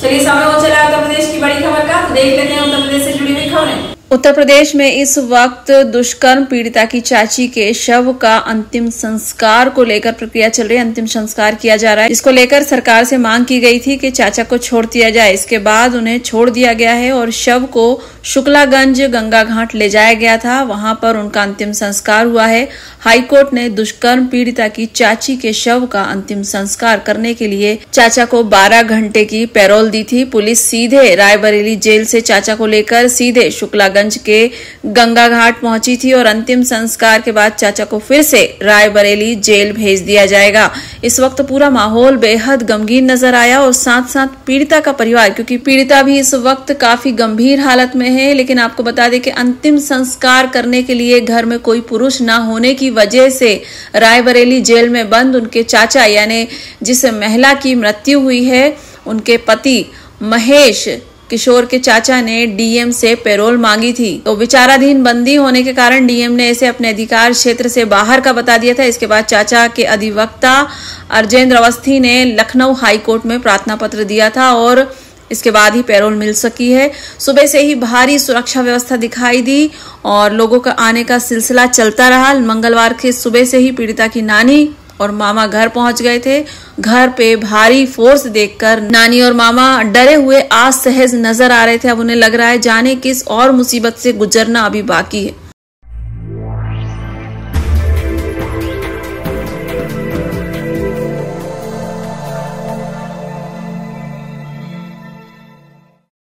चलिए समय हो चला उत्तर प्रदेश की बड़ी खबर का, तो देख लेते हैं उत्तर प्रदेश से जुड़ी हुई खबरें। उत्तर प्रदेश में इस वक्त दुष्कर्म पीड़िता की चाची के शव का अंतिम संस्कार को लेकर प्रक्रिया चल रही है। अंतिम संस्कार किया जा रहा है। इसको लेकर सरकार से मांग की गई थी कि चाचा को छोड़ दिया जाए। इसके बाद उन्हें छोड़ दिया गया है और शव को शुक्लागंज गंगा घाट ले जाया गया था। वहां पर उनका अंतिम संस्कार हुआ है। हाईकोर्ट ने दुष्कर्म पीड़िता की चाची के शव का अंतिम संस्कार करने के लिए चाचा को 12 घंटे की पैरोल दी थी। पुलिस सीधे रायबरेली जेल से चाचा को लेकर सीधे शुक्लागंज के गंगा घाट पहुंची थी और अंतिम संस्कार के बाद चाचा को फिर से रायबरेली जेल भेज दिया जाएगा। इस वक्त पूरा माहौल बेहद गमगीन नजर आया और साथ साथ पीड़िता का परिवार, क्योंकि पीड़िता भी इस वक्त काफी गंभीर हालत में है। लेकिन आपको बता दें कि अंतिम संस्कार करने के लिए घर में कोई पुरुष ना होने की वजह से रायबरेली जेल में बंद उनके चाचा यानी जिस महिला की मृत्यु हुई है उनके पति महेश किशोर के चाचा ने डीएम से पैरोल मांगी थी। तो विचाराधीन बंदी होने के कारण डीएम ने इसे अपने अधिकार क्षेत्र से बाहर का बता दिया था। इसके बाद चाचा के अधिवक्ता अर्जेंद्र अवस्थी ने लखनऊ हाईकोर्ट में प्रार्थना पत्र दिया था और इसके बाद ही पैरोल मिल सकी है। सुबह से ही भारी सुरक्षा व्यवस्था दिखाई दी और लोगों का आने का सिलसिला चलता रहा। मंगलवार के सुबह से ही पीड़िता की नानी और मामा घर पहुंच गए थे। घर पे भारी फोर्स देखकर नानी और मामा डरे हुए असहज नजर आ रहे थे। अब उन्हें लग रहा है जाने किस और मुसीबत से गुजरना अभी बाकी है।